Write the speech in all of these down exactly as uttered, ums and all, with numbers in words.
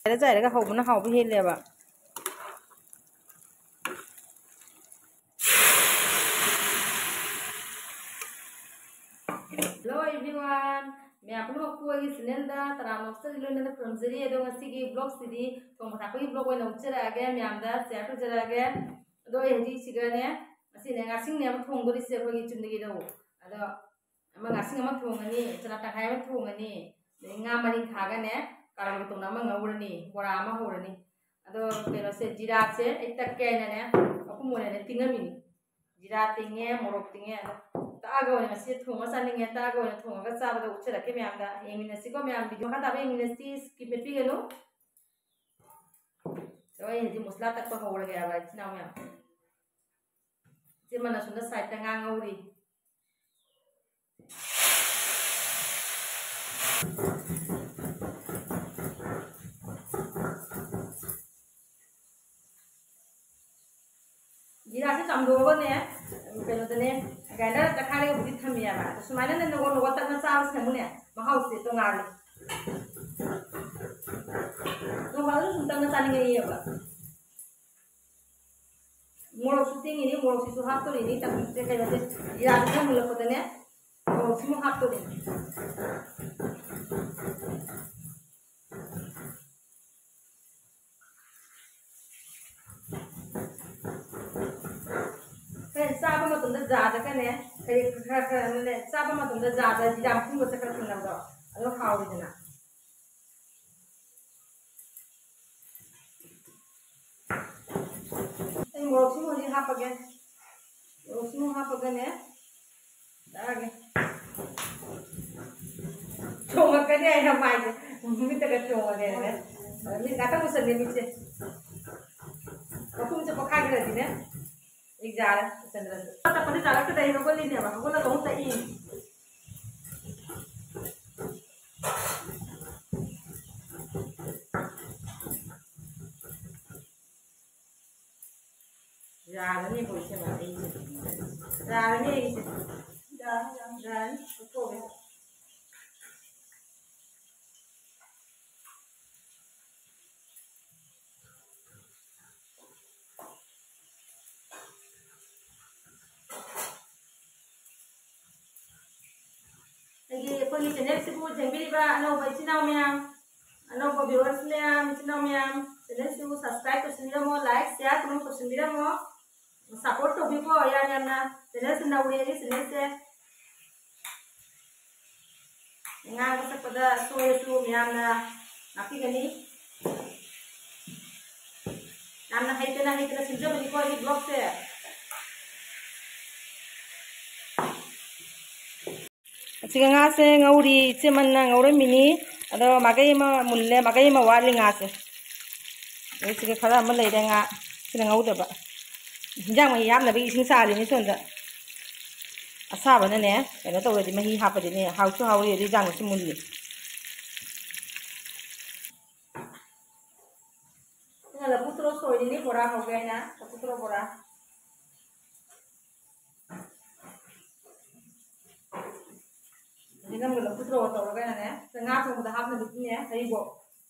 जायरगा हावबना हावबो हेलेबा hello everyone मैं आपन को की चैनल दा तरामक्स लोनना फ्रमजरी एदो ngasi ब्लॉग सिदी थोंग थाखोई ब्लॉग ओइना उचरागे म्यामदा शेयर तोजरागे दो हेजी सिगने asi ne ngasing ne am thong gori se ko gi chundigi do ado ama ngasing ama thongani chana ta khai ama thongani nga mani khaga ne karam to na ma ngawrani bora ama horani ado pero se jira se ekta ke ne ne aku mo ne tingami jira tinge morok tinge ta go ne se thonga saninge ta go ne thonga sa ba do uchara ke myam da emina si ko myam video ha da be emina si skip pe gelo so ai di musla tak ko hora ga ba china myam si mana sunda side ta nga ngawri jira se chamdo go ne pelo tene gaida ta khale go budi thamya ba sumaina ne no go ta na sa se mu ne ma house se to ngal no balu sunta na tani ngi ba moro shooting ini moro sisu hap to ini ta se kai ba se jira se mu lo ko tene moro simu hap to ini साबा मतम दा जादा कने कई खर खर ने साबा मतम दा जादा जिरा फुंग से खर खर नबो अलो हावि दना ए मोरसी मोजी हापगे मोरसी मो हापगे ने दागे चोंगा कने आई हम माइ मी तक चोंगा दे ने मी काटा मुसले मी से कपुम से पखा गे रहती ने एक जार चंद्रन पता पने जाला के दही को लेने बा को ना तो सही जार नहीं बोल से बात है जार नहीं जार जार तो हो ये कोई चैनल से वो जंगली बा अनो बचिनाओ मैम अनो को व्यूअर्स मैम बचिनाओ मैम चैनल से वो सब्सक्राइब कर सुनिरा मो लाइक शेयर करो कर सुनिरा मो सपोर्ट तो भी को या या ना चैनल से ना वो ये चैनल से nga ko sa pada so so मैम ना नापी गनी नाम ना हाइते ना हाइते ना सिंजो बनी को ये ब्लॉग से Siga nga se ngauri che manna ngaure mini ado magai ma mulle magai ma wali nga se e siga khara ma lai da nga siga ngau da ba jang ma yam na bi sing sa ri ni son da asa ba ne ne eno to ri ma hi ha pa de ne how to how ri jang si mulli nga la putro so ri ni bora ho gaya na putro bora ini kan belum putro atau apa kan ya tengah tuh udah habis begini ya saya bawa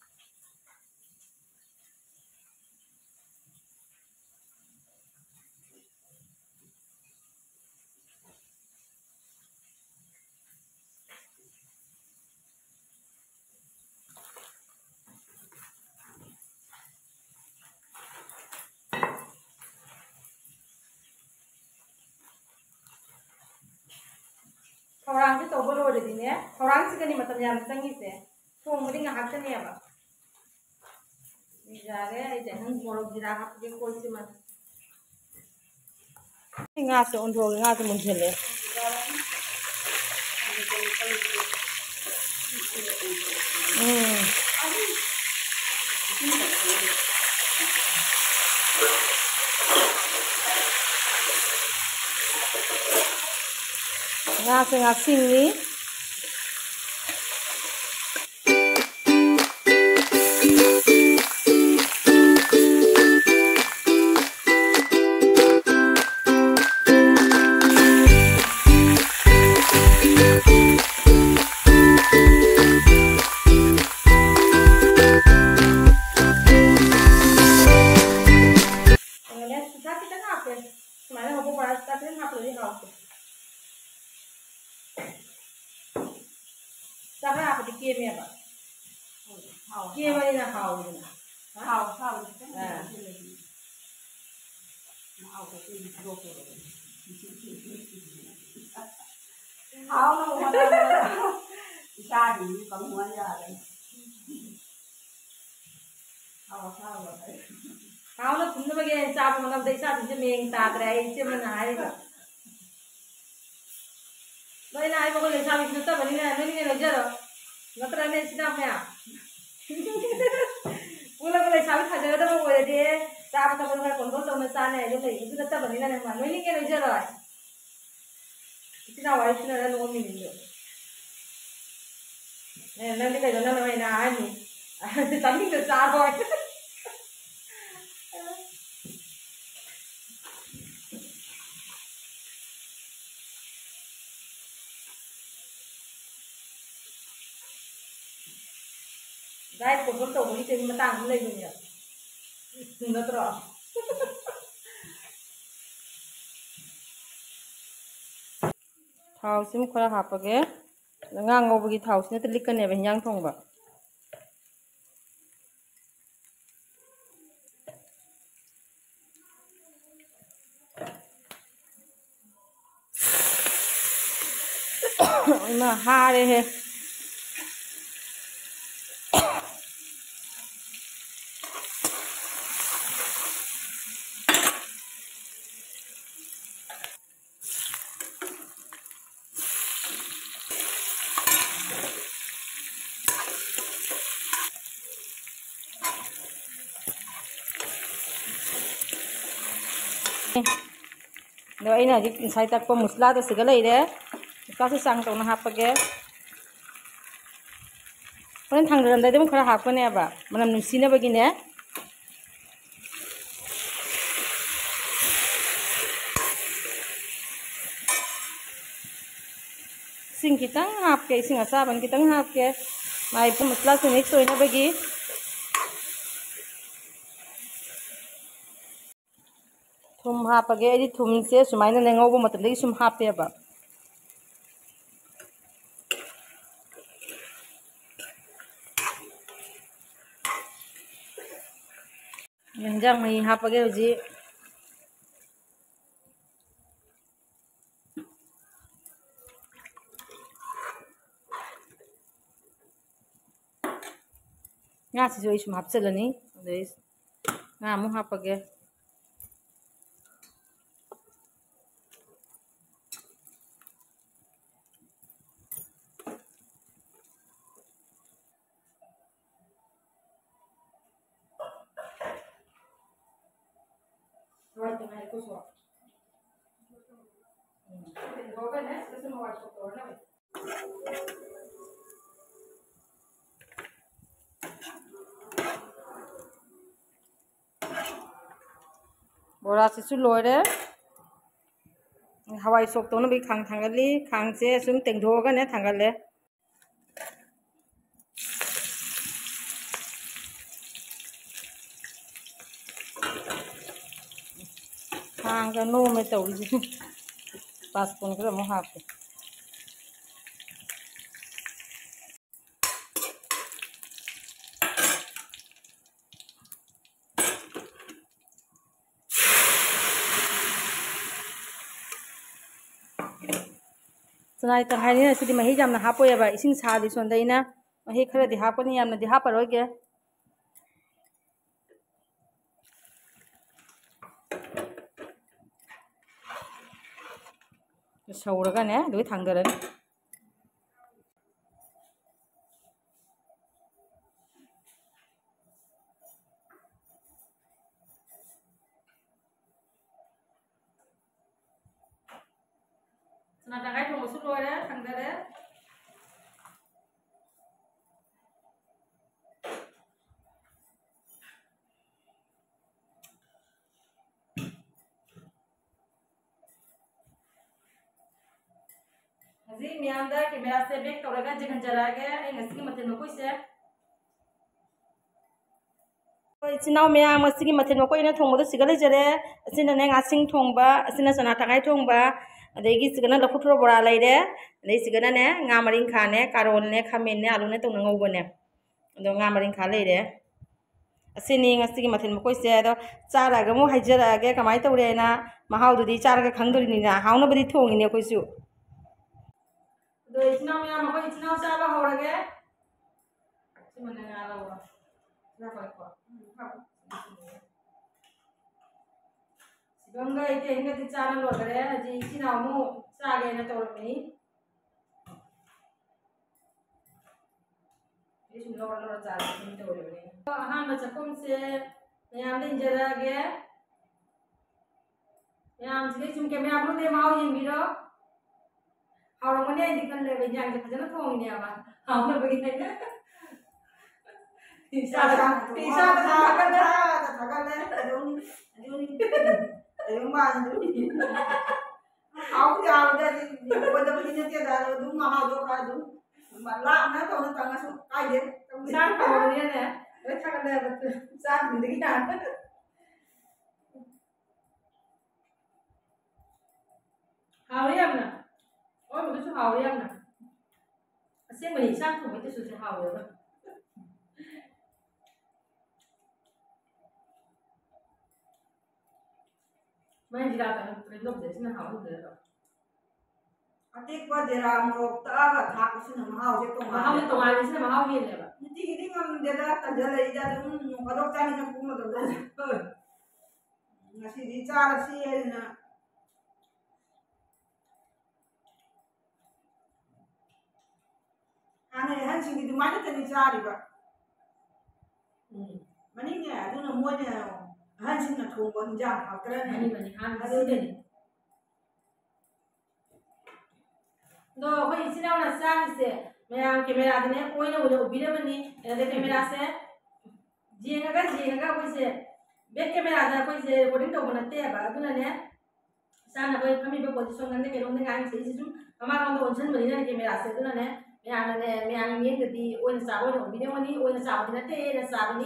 orang itu coba lo ada di sini ya orang sih kan ini macam yang tinggi sih tuh mending nggak hafal nih apa ini jaga jangan morok jirah apa dia koi sih mas nggak sih untuk nggak sih muncul ya hmm ngasing-ngasing nih kia mẹ bảo kia mà đi là hào rồi nè hào hào à hào nó mà xa thì còn muốn ra đấy hào hào rồi hào nó cũng nó cái cha mà nó đây sao thì mình ta đây chứ mình ai vậy vậy là ai mà cái sao mình ta bani là mình cái giờ rồi nó tra nên xin nào mẹ Pula pula sabi khá giờ đó mà đi cha mà ta còn có trong cha này rồi thì chúng ta bani là mà mình cái giờ rồi Kita awal itu ada nomor mini jo. Eh, nanti kalau jangan nama ini ani, tapi itu cara. Guys, kau betul betul ini cuma tang mulai punya. Nggak terus. Thau sim khora hapage ngang ngobagi thau sine tlik kan ebe yang thongba ima hare he Rồi anh này thì sai tắc qua musla to siga lei de musla se sang to na hapage Pon thang ram dai dem khara hapane aba manam nusina bagi ne Sing kitang hap ke sing asaban kitang hap ke mai pu musla se mix hoina bagi Thum hapage edi thum se sumaina nengobo matam dei sum hape ba Yanjang mai hapage uji Nga si jo sum hapselani dei nga mu hapage Right, the medical swap. Go next, listen to what I'm Bora sisu loire hawai sok to no bi khang thangali khang che sum tengtho ga ne thangale khang ga no me to ji pas pon kra mo hap Sanai tang hai ni na sidi mahi jamna hapo ya ba ising sa di son dai na mahi khara di hapo ni yamna di haparo ge Sauraga ne doi thangdaran Sana tangai thong su loire thangdare Haji mianda camera se back toraga jegan jarage ai ngasi maten no koise Oi sinau mea masigi maten no koina thongbo sigale jare asina ne ngasing thongba asina sana tangai thongba अदगी सिगना लफुथुर बोरा लेरे अदगी सिगना ने nga maring kha ne karon ne khamen ne alu ne tong ngau ne ado nga maring kha leire asini ngasi mathil mokoi se ado chara ga mo haijara ge kamai tawre na mahau du di chara ga khangdori ni na hauna badi thongi ne koi su do isna me ma koi isna sa ba hora ge simane nga la wa na koi ko ganga ite hinga di chana lo gare aji isina mu sa ge na tawrni isum lo lo cha ni tawre ni han ba chakom se yam din jara ge yam jile sum ke me apnu de mau yin bi ro haurang mane di kan le be jang je phajana thong ni aba hauna be ni isa isa ta ka da ta ka le adun adun adun ma adun au ja da di ko da bi ni te da dum ma ha do ka dum ma la na to na ta su kai de sa ko ni ne be ta ka le sa ni de ya hào em nè ôi một cái số hào em nè xem mình sang không mấy cái số hào rồi đó mấy anh đi ra tận cái lúc để xin hào lúc đấy rồi atik ba dera mo ta ga tha ko sin ma haw je to ma hào to ai xin mà hào hiền này vậy ti gi ngam de da ta de le ja dum ko do ta ni na ku ma do na si di cha si na ana han sing di ma ta ni cha ri ba mani ne adu na mo ne han sing na thong bon ja ha tra ne ni mani han adu de do ko isina na sang se मैं camera दने कोई ना उन्हें उबीरे बनी ऐसे camera से जिएगा का जिएगा कोई से बैक कैमरा दना कोई से रिकॉर्डिंग तो बनाते हैं बात ना ने साना कोई कमी पे पोजीशन करने के लोग ने कहा कि इसी जो हमारा तो ओंशन बनी ना कैमरा से तो ना ने मैं आने ने मैं आने में कभी ओन साबो ने उबीरे बनी ओन साबो ने ते ने साबनी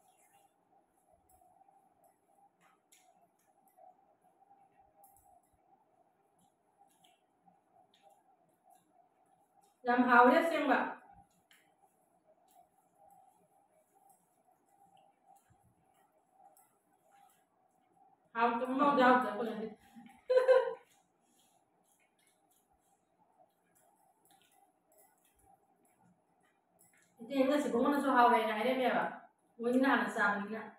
làm hào hết xem bạn hào cũng mau giao tới con này thì em sẽ có một số hào này này đấy mẹ bạn với như nào là sao như nào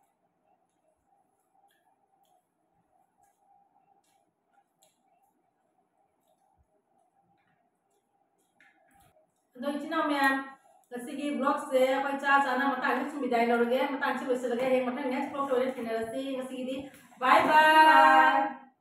तो इतना मैं जैसे कि blog से अपन चार चाना मत आगे सुविधा है लोगे मत आगे वैसे लगे हैं मत नेक्स्ट ब्लॉग टोरे फिर जैसे जैसे कि बाय बाय